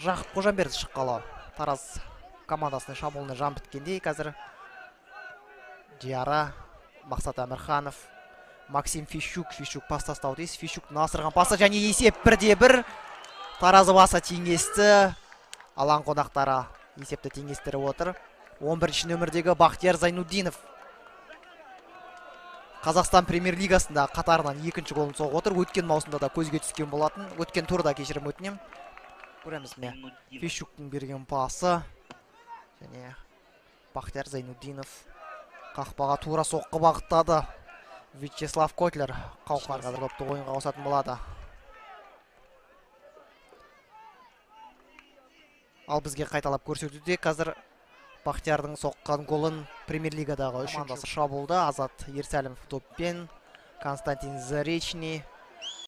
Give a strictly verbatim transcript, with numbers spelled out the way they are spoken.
Жақып Қожамберді шыққалы. Тараз командасының шабуылына жан біткендей қазір. Диара, Мақсат Әмірханов, Максим Фишук, Фишук пас тастау дейсіз. Фишук насырған пасы және есеп бірде бір. Таразы баса теңесті. Алаң қонақтары есепті теңестіріп отыр. он бірінші нөмірдегі Бақтияр Зайнуддинов Қазақстан премьер-лигасында қатарынан екінші голын соғып отыр. Өткен маусымда да көзге түскен болатын. Өткен турда кешірім өтінем. Көреміз ме? Фишуктың берген пасы және Бақтияр Зайнуддинов қақпаға тура соққы бағыттады. Вячеслав Котлер қауқарға допты ойынға қосатын болады. Ал бізге қайталап көрсетуде қазір Бақтиярдың соққан голын премьер-лигадағы үшінші шабуылда Азат Ерсәлімов доппен, Константин Заречный,